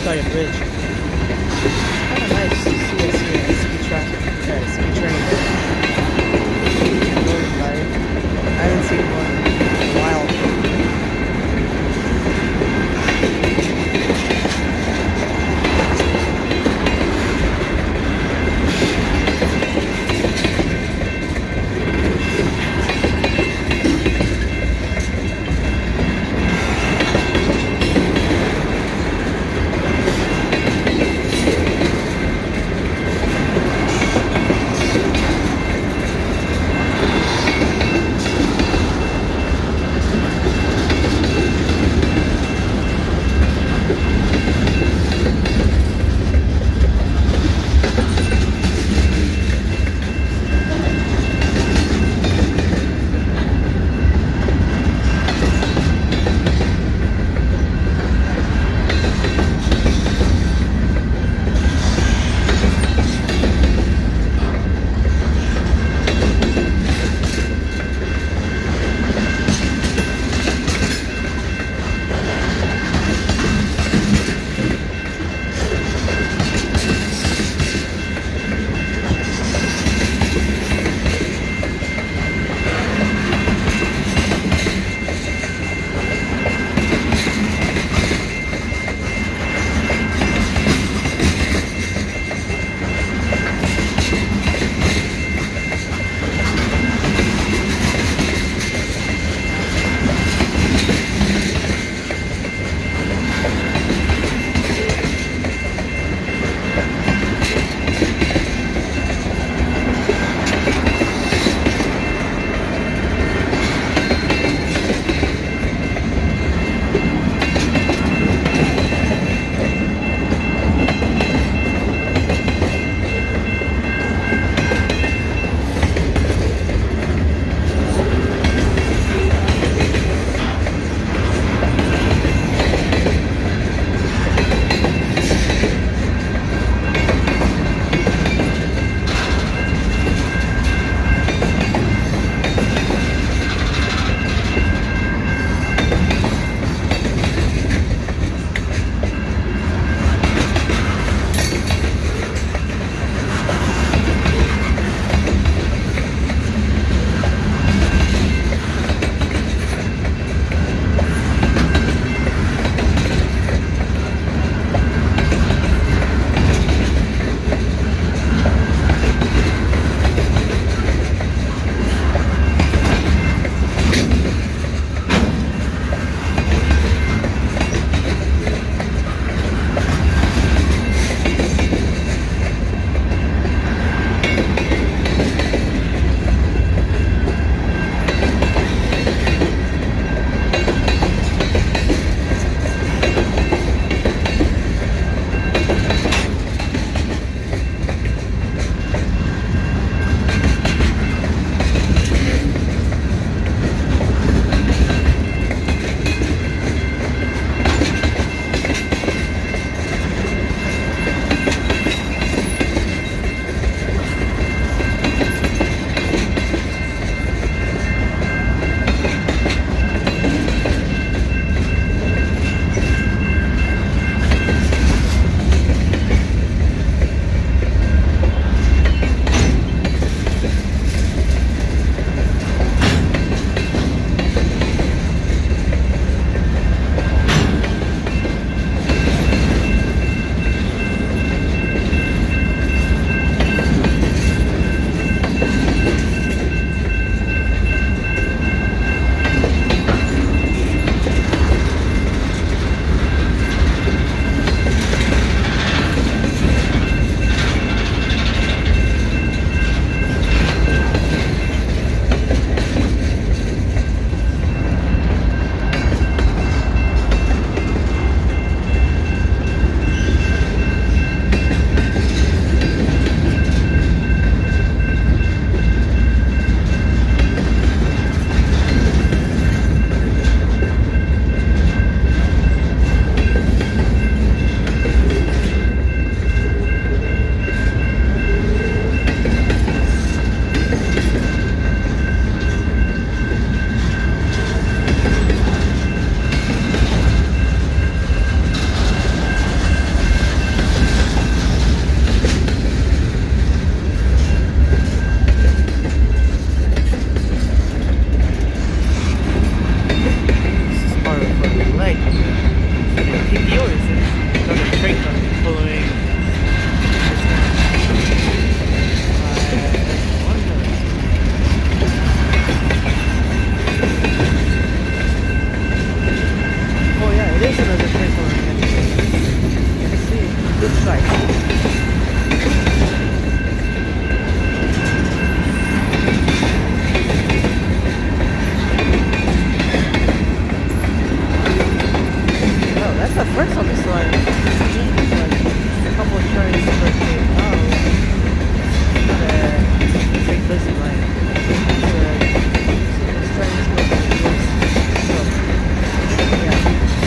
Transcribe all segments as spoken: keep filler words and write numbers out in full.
like a bridge. Kind of nice to see us here. Ski track. Yeah, ski train. Going by. I haven't seen one in a while. another train coming, following this one. Uh, what is it? Oh yeah, it is another train following it. You can see good sight. That's the first on this line. Like a couple of trains per day. Oh, it's not a big busy line. It's a, it's trains go to the east. So, yeah.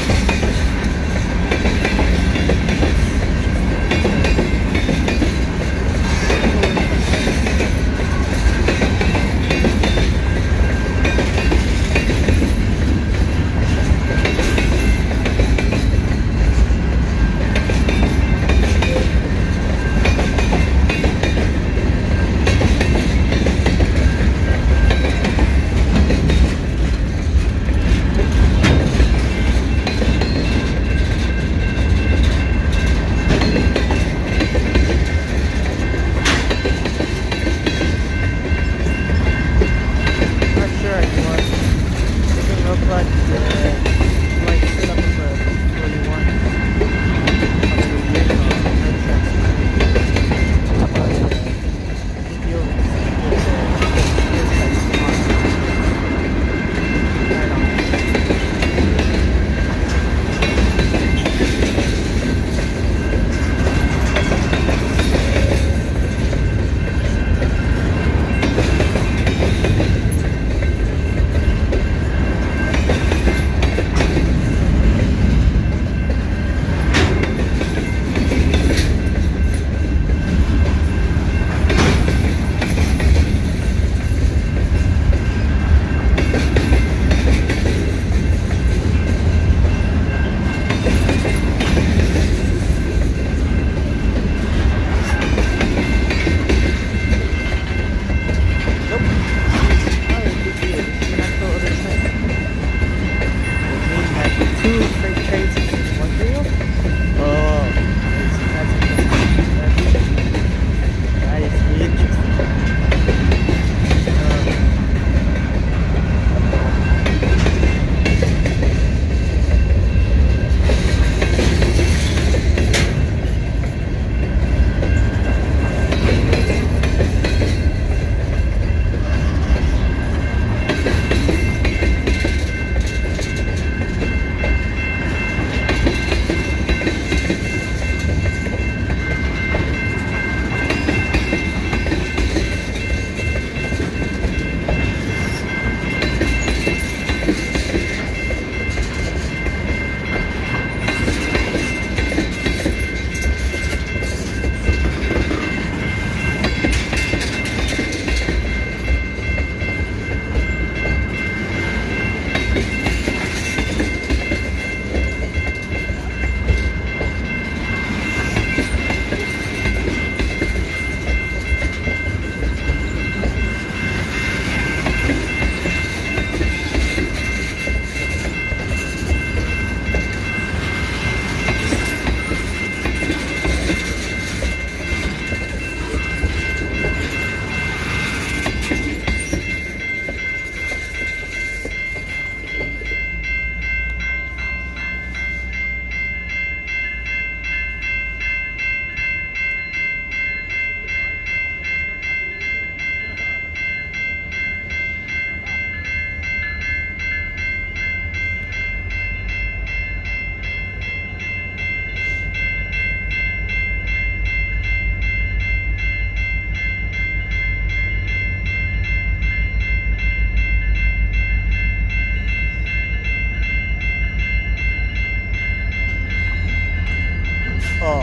Oh.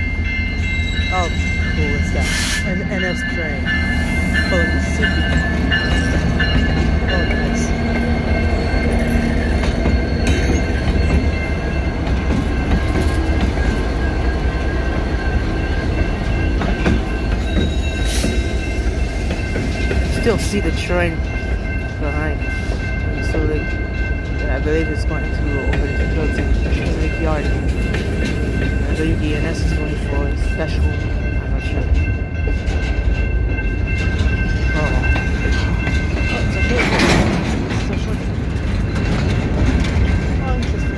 How cool is that? An N S train. Pulling the city. Oh, nice. Still see the train behind. So like, I believe it's going to open to go to the yard. D N S is going for a special. I'm not sure. Oh, oh it's a short. It's a short. Oh, interesting.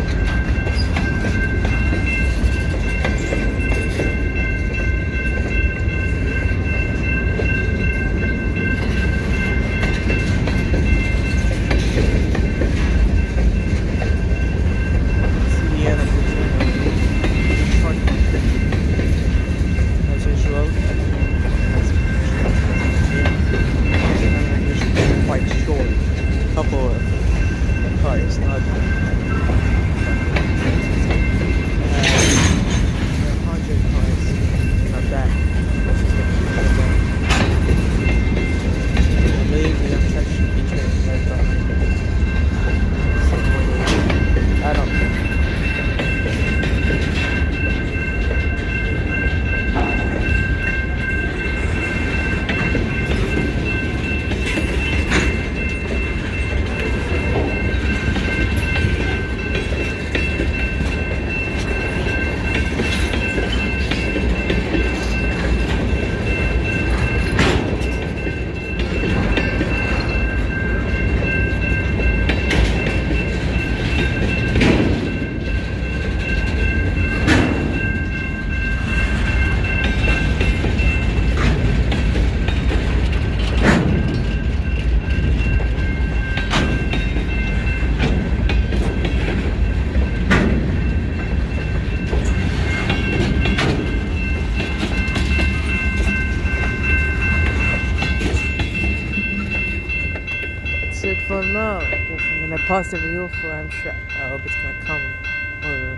That's it for now. I guess I'm gonna pause the video for Amtrak. I hope it's gonna come. Or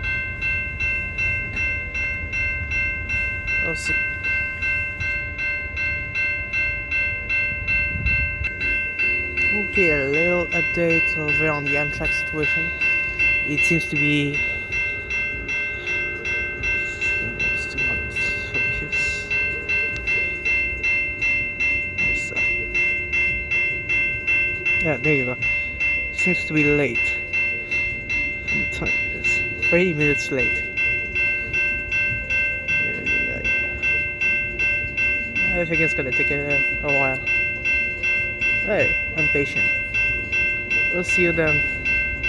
we'll see. Okay, a little update over on the Amtrak situation. It seems to be. Let's do not focus. Where's that? Yeah, there you go. Seems to be late. What time it is? thirty minutes late. Yeah, yeah, yeah. I think it's gonna take a, a while. Hey, I'm patient. We'll see you then.